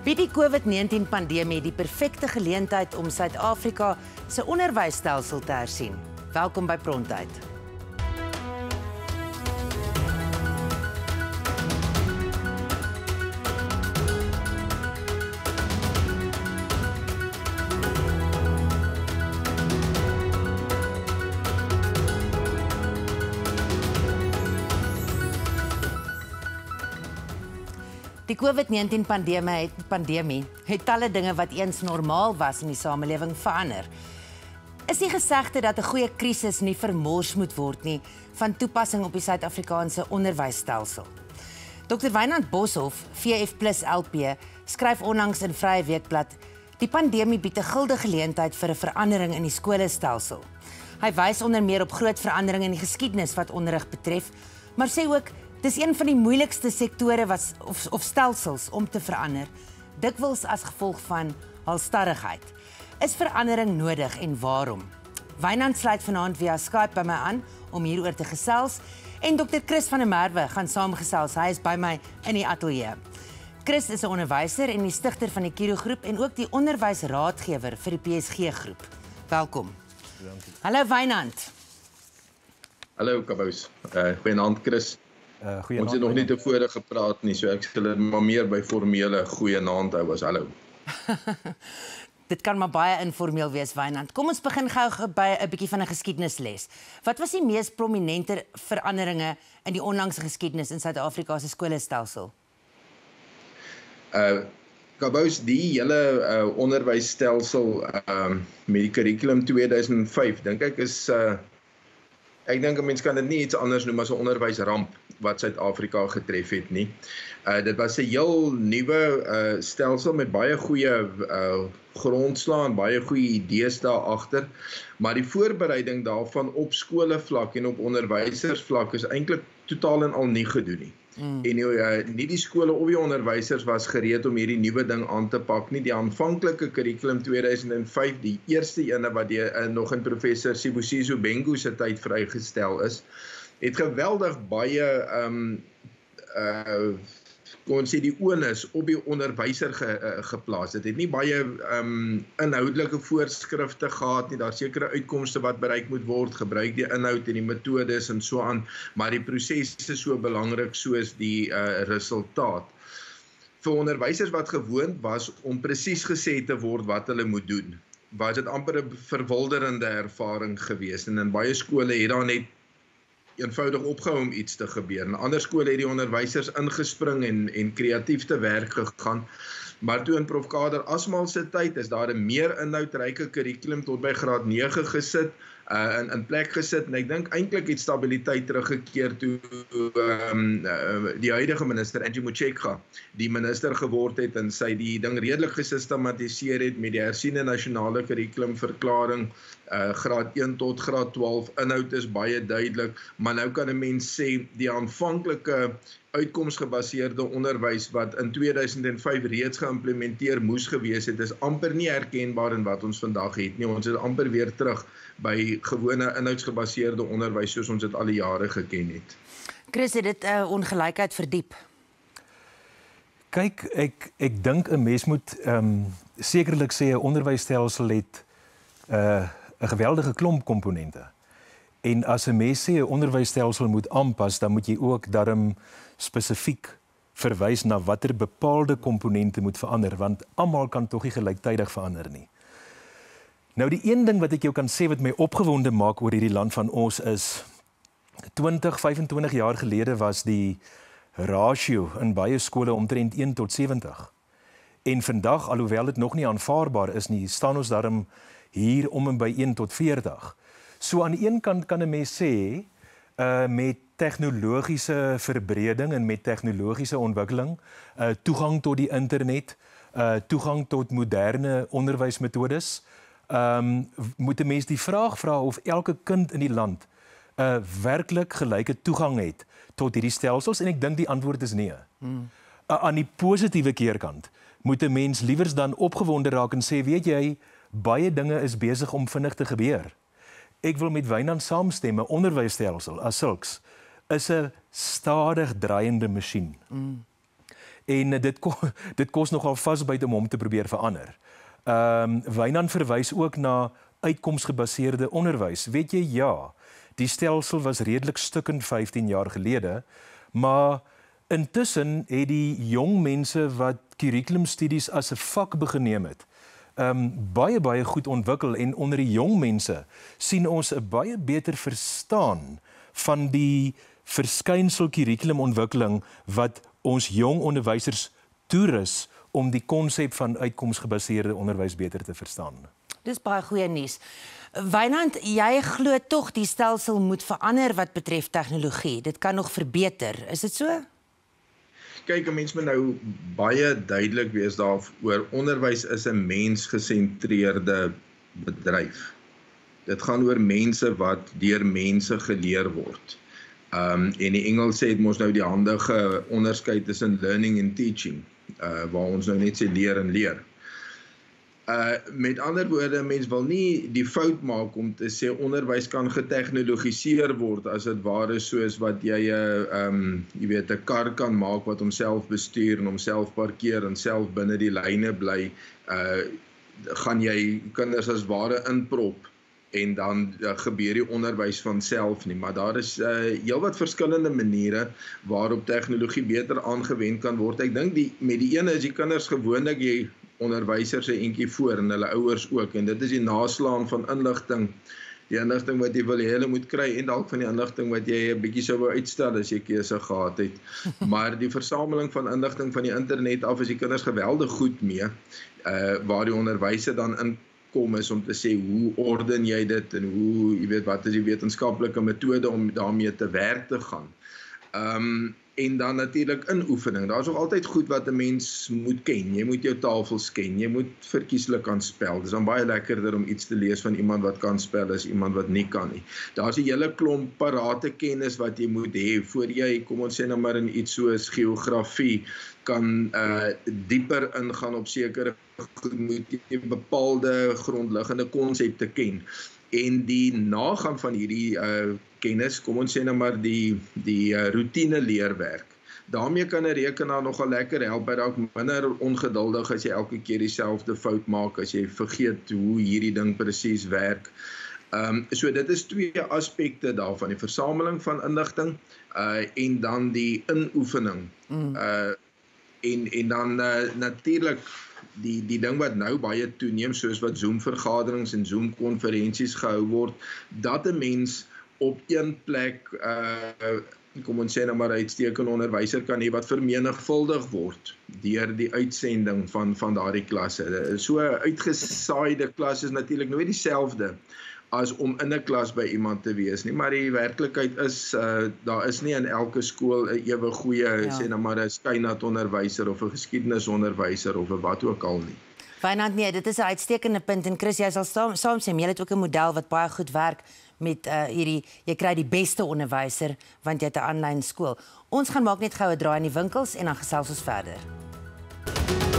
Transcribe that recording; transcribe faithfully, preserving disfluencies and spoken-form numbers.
Bied die COVID negentien pandemie die perfekte geleentheid om Suid-Afrika se onderwysstelsel te hersien. Welkom by Prontuit. Die COVID negentien pandemie het, pandemie het talle dinge wat eens normaal was in die samelewing verander. Is die gesegde dat 'n goeie krisis nie vermors moet word nie van toepassing op die Suid-Afrikaanse onderwysstelsel. dokter Wynand Boshoff, V F plus L P, skryf onlangs in Vrye Weekblad: "Die pandemie bied 'n gulde geleentheid vir 'n verandering in die skolestelsel." Hy wys onder meer op groot veranderinge in die geskiedenis wat onderrig betref, maar sê ook dis een van die moeilikste sektore was, of, of stelsels om te verander, dikwels as gevolg van halstarrigheid. Is verandering nodig en waarom? Wynand sluit vanaand via Skype by my aan om hieroor te gesels en dokter Chris van der Merwe gaan saamgesels. Hy is by my in die ateljee. Chris is 'n onderwyser en die stigter van die Kiro groep en ook die onderwysraadgewer vir die P S G groep. Welkom. Dankie. Hallo Wynand. Hallo Kabous. Uh, Goeienaand Chris. Uh, goeie Ons het nog nie tevore gepraat nie, so ek sal dit maar meer by formele goeienaand hou as hallo. Dit kan maar baie informeel wees, Wynand. Kom ons begin gou by 'n bietjie van 'n geskiedenisles. Wat was die mees prominente veranderinge in die onlangse geskiedenis in Suid-Afrika se skolestelsel? Uh Kabous, die hele uh, onderwysstelsel uh, met die kurrikulum twee duisend vyf, dink ek is uh, Ek dink 'n mens kan dit nie iets anders noem as 'n onderwysramp wat Suid-Afrika getref het nie. Uh, dit was 'n heel nuwe uh, stelsel met baie goeie uh, grondslag en baie goeie idees daar agter, maar die voorbereiding daarvan op skolevlak en op onderwysersvlak is eintlik totaal en al nie gedoen nie. Mm. En uh, nie die skole of die onderwysers was gereed om hierdie nuwe ding aan te pak nie. Die aanvanklike kurrikulum twee duisend vyf, die eerste ene wat die, uh, nog in professor Sibusiso Bengu se tyd vrygestel is, het geweldig baie um, uh, kon sê die onus op die onderwyser ge, uh, geplaas. Dit het nie baie um, inhoudelike voorskrifte gehad nie, daar sekere uitkomste wat bereik moet word, gebruik die inhoud en die metodes en so aan, maar die proses is so belangrik soos die uh, resultaat. Vir onderwysers wat gewoond was om presies gesê te word wat hulle moet doen, was dit amper 'n verwilderende ervaring geweest, en in baie skole het daar net eenvoudig opgehou om iets te gebeur. In ander skole het die onderwysers ingespring en, en kreatief te werk gegaan. Maar toe in Prof Kader Asmal se tyd is daar 'n meer inhoudryke kurrikulum tot by graad nege gesit, uh, in, in plek gesit, en ek dink eintlik het stabiliteit teruggekeer toe um, uh, die huidige minister, Angie Motshekga, die minister geword het en sy die ding redelik gesistematiseer het met die hersiene nasionale kurrikulumverklaring, Uh, graad een tot graad twaalf, inhoud is baie duidelik, maar nou kan 'n mens sê die aanvanklike uitkomsgebaseerde onderwys wat in twee duisend vyf reeds geïmplementeer moes gewees het, is amper nie herkenbaar in wat ons vandag het nie. Ons is amper weer terug by gewone inhoudsgebaseerde onderwys soos ons dit al die jare geken het. Chris, het dit uh, ongelykheid verdiep? Kyk, ek ek dink 'n mens moet um, sekerlik sê 'n onderwysstelsel het 'n uh, 'n geweldige klomp komponente. En as 'n mens sê 'n onderwysstelsel moet aanpas, dan moet jy ook daarom spesifiek verwys na watter bepaalde komponente moet verander, want almal kan tog nie gelyktydig verander nie. Nou die een ding wat ek jou kan sê wat my opgewonde maak oor hierdie land van ons is, twintig, vyfentwintig jaar gelede was die ratio in baie skole omtrent een tot sewenttig. En vandag, alhoewel dit nog nie aanvaarbaar is nie, staan ons daarom hier om en by een tot veertig. So aan die een kant kan 'n mens sê, uh, met tegnologiese verbreding en met tegnologiese ontwikkeling, uh, toegang tot die internet, uh, toegang tot moderne onderwysmetodes, um, moet 'n mens die vraag vra of elke kind in die land uh, werklik gelyke toegang het tot hierdie stelsels, en ek dink die antwoord is nee. Hmm. Uh, aan die positiewe keerkant moet 'n mens liewers dan opgewonde raak en sê, weet jy, baie dinge is besig om vinnig te gebeur. Ek wil met Wynand saamstem, 'n onderwysstelsel as sulks is 'n stadig draaiende masjien. Mm. En dit ko, dit kos nogal vasbyt om hom te probeer verander. Ehm um, Wynand verwys ook na uitkomsgebaseerde onderwys. Weet jy, ja, die stelsel was redelik stukkend vyftien jaar gelede, maar intussen het die jong mense wat kurrikulumstudies as 'n vak begin neem het, um, baie baie goed ontwikkel en onder die jong mense sien ons 'n baie beter verstaan van die verskynsel kurrikulumontwikkeling wat ons jong onderwysers toerus om die konsep van uitkomsgebaseerde onderwys beter te verstaan. Dis baie goeie nuus. Wynand, jy glo tog die stelsel moet verander wat betref tegnologie. Dit kan nog verbeter. Is dit so? Kyk, 'n mens moet nou baie duidelik wees daaroor. Onderwys is 'n mensgesentreerde bedryf. Dit gaan oor mense wat deur mense geleer word. Um, en die Engels sê het mos nou die handige onderskeid tussen learning en teaching, uh, waar ons nou net sê leer en leer. Uh, met ander woorde, mens wil nie die fout maak om te sê onderwys kan getegnologiseer word as dit ware soos wat jy 'n um, jy weet 'n kar kan maak wat homself bestuur en homself parkeer en self binne die lyne bly. Uh, gaan jy kinders as ware inprop en dan uh, gebeur die onderwys van self nie, maar daar is uh, heelwat verskillende maniere waarop tegnologie beter aangewend kan word. Ek dink die met die ene is die kinders gewoonlik jy onderwysers 'n entjie voor en hulle ouers ook, en dit is die naslaan van inligting, die inligting wat jy wil hê hulle moet kry en dalk van die inligting wat jy 'n bietjie sou wou uitstel as jy keuse gehad het. Maar die versameling van inligting van die internet af is die kinders geweldig goed mee, uh, waar die onderwyser dan in kom is om te sê hoe orden jy dit en hoe, jy weet, wat is die wetenskaplike metode om daarmee te werk te gaan. Um, en dan natuurlik inoefening. Daar is nog altyd goed wat 'n mens moet ken. Jy moet jou tafels ken, jy moet verkieslik kan spel. Dit is dan baie lekkerder om iets te lees van iemand wat kan spel as iemand wat nie kan nie. Daar's 'n hele klomp parate kennis wat jy moet hê voor jy, kom ons sê nou maar in iets soos geografie, kan uh, dieper ingaan op sekere goed, moet jy bepaalde grondliggende konsepte ken. En die nagaan van hierdie uh, kennis, kom ons sê nou maar die, die uh, routine leerwerk. Daarmee kan 'n rekenaar nogal lekker help, by dalk minder ongeduldig as jy elke keer dieselfde fout maak, as jy vergeet hoe hierdie ding presies werk. Um, so dit is twee aspekte daarvan, die versameling van inligting uh, en dan die inoefening. Mm. Uh, en, en dan uh, natuurlik Die, die ding wat nou baie toeneem, soos wat Zoom-vergaderings en Zoom-konferensies gehou word, dat 'n mens op een plek, uh, kom ons sê nou maar uitstekende onderwyser kan hê wat vermenigvuldig word deur die uitsending van, van daardie klasse. So 'n uitgesaaide klas is natuurlik nooit dieselfde as om in 'n klas by iemand te wees nie, maar die werklikheid is, uh, daar is nie in elke skool 'n ewe goeie, ja. sê nou maar 'n skynat onderwyser of 'n geskiedenisonderwyser of 'n wat ook al nie. Wynand, nee, dit is 'n uitstekende punt, en Chris, jy sal saam, saam sê, jy het ook 'n model wat baie goed werk met uh, hierdie, jy kry die beste onderwyser, want jy het 'n aanlyn skool. Ons gaan maak net gou 'n draai in die winkels en dan gesels ons verder.